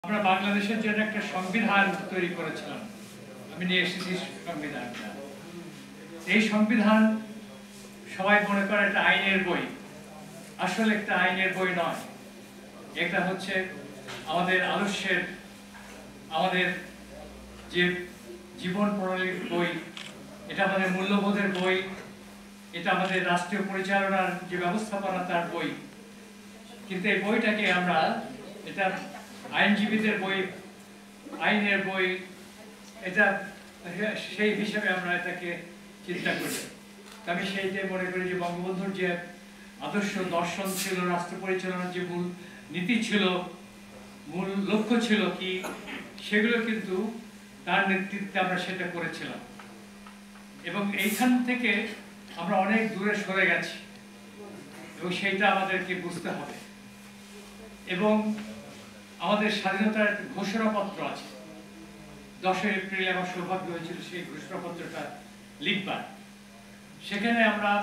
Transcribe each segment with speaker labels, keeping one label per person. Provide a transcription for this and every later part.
Speaker 1: আমরা বাংলাদেশের জন্য একটা সংবিধান তৈরি করেছিলাম। আমি নিয়ে এসেছি সংবিধানটা। এই সংবিধান সবাই মনে করে একটা আইনের বই, আসলে একটা আইনের বই নয়। এটা হচ্ছে আমাদের আদর্শের, আমাদের যে জীবন প্রণালীর বই, এটা আমাদের মূল্যবোধের বই, এটা আমাদের রাষ্ট্রীয় পরিচালনার যে ব্যবস্থাপনা তার বই। কিন্তু এই বইটাকে আমরা, এটা আইনজীবীদের বই, আইনের বই, এটা সেই হিসাবে আমরা এটাকে চিন্তা করি। আমি সেইটাই মনে করি যে বঙ্গবন্ধুর যে আদর্শ দর্শন ছিল, রাষ্ট্র পরিচালনার যে মূল নীতি ছিল, মূল লক্ষ্য ছিল কি, সেগুলো কিন্তু তার নেতৃত্বে আমরা সেটা করেছিলাম। এবং এইখান থেকে আমরা অনেক দূরে সরে গেছি এবং সেইটা আমাদেরকে বুঝতে হবে। এবং আমাদের স্বাধীনতার ঘোষণাপত্র আছে, 10 এপ্রিল আমার সৌভাগ্য হয়েছিল সেই ঘোষণাপত্রটা লিখবার। সেখানে আমরা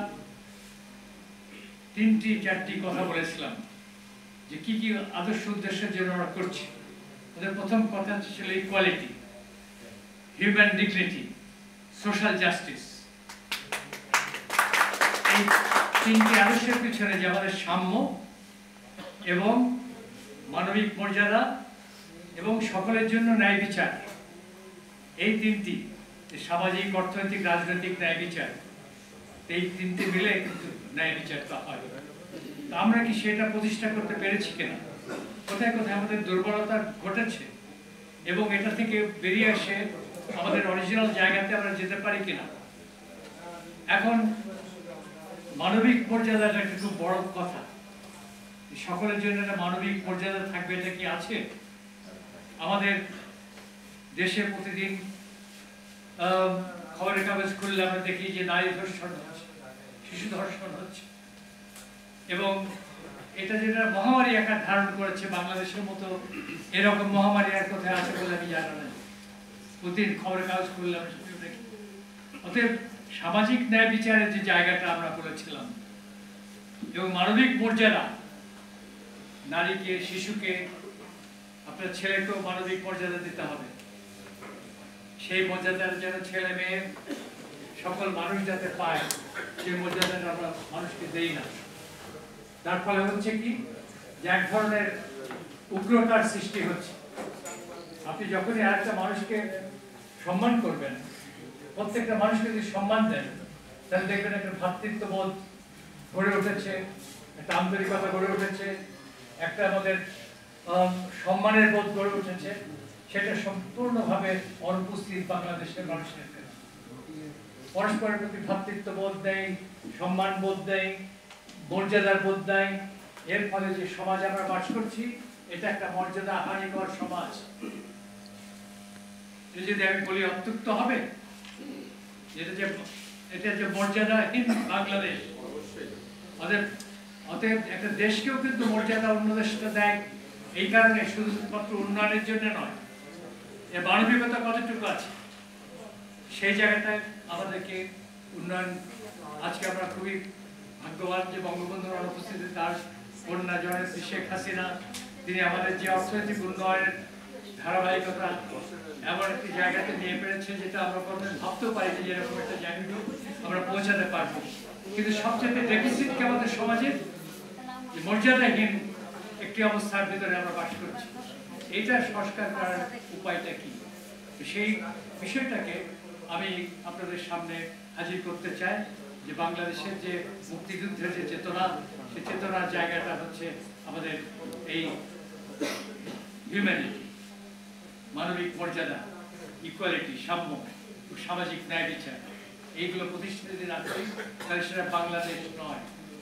Speaker 1: 3-4টি কথা বলেছিলাম যে কি কি আদর্শ উদ্দেশ্যের জন্য আমরা করছি। আমাদের প্রথম কথা ছিল equality, human dignity, social justice. এই 3টি আদর্শের পিছনে যে আমাদের সাম্য এবং মানবিক মর্যাদা এবং সকলের জন্য ন্যায় বিচার, এই 3টি সামাজিক, অর্থনৈতিক, রাজনৈতিক ন্যায় বিচার, এই 3টি মিলে কিন্তু ন্যায় বিচারটা হয়। আমরা কি সেটা প্রতিষ্ঠা করতে পেরেছি কিনা, কোথায় কোথায় আমাদের দুর্বলতা ঘটেছে এবং এটা থেকে বেরিয়ে এসে আমাদের অরিজিনাল জায়গাতে আমরা যেতে পারি কিনা। এখন মানবিক মর্যাদাটা একটা খুব বড় কথা, সকলের জন্য একটা মানবিক মর্যাদা থাকবে, এটা কি আছে? আমাদের দেশে প্রতিদিন খবরের কাগজ খুললে আমরা দেখি যে নারী ধর্ষণ হচ্ছে, শিশু ধর্ষণ হচ্ছে, এবং এটা যেটা মহামারী আকার ধারণ করেছে, বাংলাদেশের মতো এরকম মহামারী আর কোথায় আছে বলে আমি জানা নাই। প্রতিদিন খবরের কাগজ খুললে আমরা সেটা দেখি। অতএব সামাজিক ন্যায় বিচারের যে জায়গাটা আমরা বলেছিলাম এবং মানবিক মর্যাদা, নারীকে, শিশুকে, আপনার ছেলেকেও মানবিক মর্যাদা দিতে হবে। সেই মর্যাদার যেন ছেলে মেয়ে সকল মানুষ যাতে পায়, সেই মর্যাদাটা আমরা মানুষকে দেই না। তার ফলে হচ্ছে কি, যে এক ধরনের উগ্রতার সৃষ্টি হচ্ছে। আপনি যখনই আরেকটা মানুষকে সম্মান করবেন, প্রত্যেকটা মানুষকে যদি সম্মান দেন, তাহলে দেখবেন একটা ভ্রাতৃত্ববোধ গড়ে উঠেছে, একটা আন্তরিকতা গড়ে উঠেছে, একটা আমাদের সম্মানের বোধ গড়ে উঠেছে। সেটা সম্পূর্ণভাবে অনুপস্থিত বাংলাদেশের মানুষের। পরস্পরের প্রতি ভ্রাতৃত্ববোধ দেয়, সম্মান বোধ দেয়, মর্যাদার বোধ দেয়। এর ফলে যে সমাজ আমরা বাস করছি, এটা একটা মর্যাদা হানিকর সমাজ। যদি আমি বলি অত্যুক্ত হবে, এটা যে মর্যাদাহীন বাংলাদেশ। অতএব একটা দেশকেও কিন্তু মর্যাদা অন্য দেশটা দেয় এই কারণে, শুধুমাত্র উন্নয়নের জন্য নয়, এর মানবিকতা কতটুকু আছে সেই জায়গাটায় আমাদেরকে উন্নয়ন। আজকে আমরা খুবই ভাগ্যবান যে বঙ্গবন্ধুর অনুপস্থিতিতে তার কন্যা জননেত্রী শেখ হাসিনা, তিনি আমাদের যে অর্থনৈতিক উন্নয়নের ধারাবাহিকতা এমন একটি জায়গাতে নিয়ে পেরেছে যেটা আমরা কোনোদিন ভাবতেও পারিনি যে এরকম একটা জায়গায় আমরা পৌঁছাতে পারবো। কিন্তু সবচেয়ে ডেফিসিট কি আমাদের সমাজে, মর্যাদাহীন একটি অবস্থার ভিতরে আমরা বাস করছি। এইটা সংস্কার করার উপায়টা কি, সেই বিষয়টাকে আমি আপনাদের সামনে হাজির করতে চাই। যে বাংলাদেশের যে মুক্তিযুদ্ধের যে চেতনা, সেই চেতনার জায়গাটা হচ্ছে আমাদের এই হিউম্যানিটি, মানবিক মর্যাদা, ইকুয়ালিটি, সাম্য, সামাজিক ন্যায় বিচার, এইগুলো প্রতিষ্ঠিত যদি না করি তাহলে সেটা বাংলাদেশ নয়।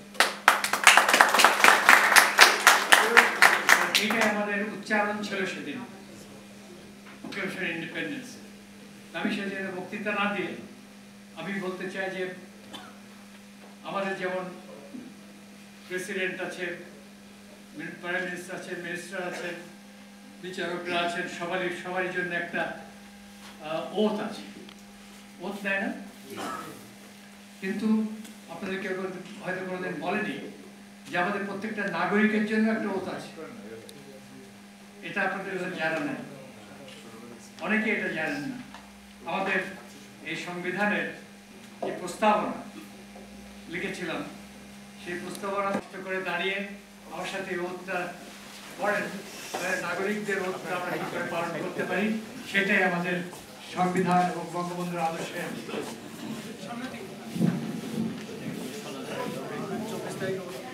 Speaker 1: এইটাই আমাদের উচ্চারণ ছিল সেদিন ইন্ডিপেন্ডেন্স। আমি সেদিন বক্তৃতা না দিয়ে আমি বলতে চাই যে আমাদের যেমন প্রেসিডেন্ট আছে, প্রাইম মিনিস্টার আছে, মিনিস্টার আছেন, বিচারকরা আছেন, সবারই জন্য একটা ওথ আছে। ওথ দেয় না? কিন্তু আপনাদেরকে হয়তো কোনোদিন বলেনি যে আমাদের প্রত্যেকটা নাগরিকের জন্য একটা ওথ আছে। এটা আপনাদের জানা নাই, অনেকে এটা জানেন না। আমাদের এই সংবিধানের যে প্রস্তাবনা লিখেছিলাম, সেই প্রস্তাবনা করে দাঁড়িয়ে আমার সাথে ওতটা পড়েন, নাগরিকদের ওতটা আমরা কি করে পালন করতে পারি, সেটাই আমাদের সংবিধান এবং বঙ্গবন্ধুর আদর্শের